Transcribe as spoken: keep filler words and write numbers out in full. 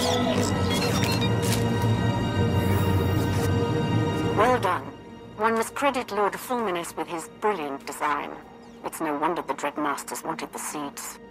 Well done. One must credit Lord Fulminus with his brilliant design. It's no wonder the Dread Masters wanted the seeds.